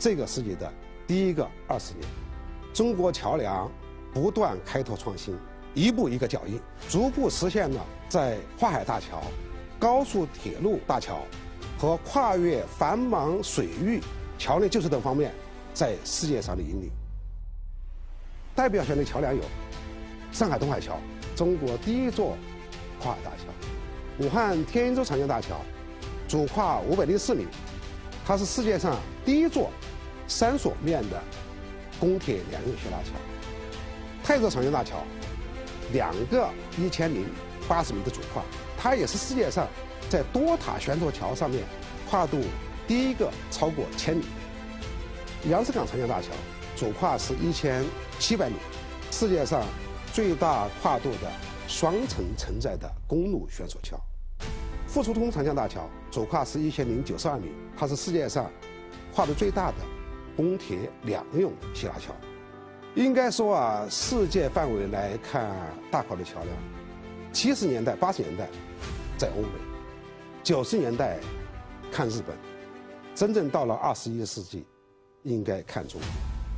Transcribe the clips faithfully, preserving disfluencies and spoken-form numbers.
这个世纪的第一个二十年，中国桥梁不断开拓创新，一步一个脚印，逐步实现了在跨海大桥、高速铁路大桥和跨越繁忙水域桥梁建设等方面在世界上的引领。代表性的桥梁有上海东海桥，中国第一座跨海大桥；武汉天一洲长江大桥，主跨五百零四米，它是世界上第一座三索面的公铁两用斜拉桥；泰州长江大桥，两个一千零八十米的主跨，它也是世界上在多塔悬浮桥上面跨度第一个超过千米的。杨子港长江大桥主跨是一千七百米，世界上最大跨度的双层承载的公路悬索桥。富处通长江大桥主跨是一千零九十二米，它是世界上跨度最大的公铁两用斜拉桥。应该说啊，世界范围来看大跨度桥梁，七十年代、八十年代在欧美，九十年代看日本，真正到了二十一世纪，应该看中国。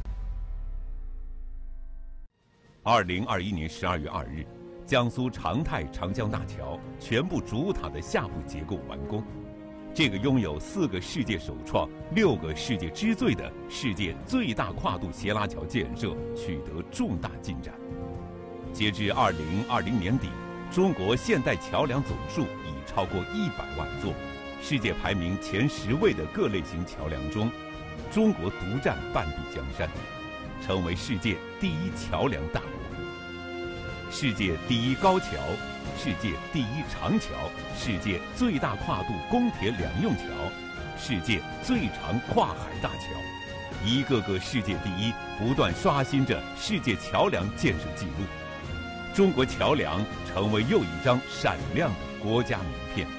二零二一年十二月二日，江苏长泰长江大桥全部主塔的下部结构完工。这个拥有四个世界首创、六个世界之最的世界最大跨度斜拉桥建设取得重大进展。截至二零二零年底，中国现代桥梁总数已超过一百万座。世界排名前十位的各类型桥梁中，中国独占半壁江山，成为世界第一桥梁大国。世界第一高桥、世界第一长桥、世界最大跨度公铁两用桥、世界最长跨海大桥，一个个世界第一不断刷新着世界桥梁建设纪录。中国桥梁成为又一张闪亮的国家名片。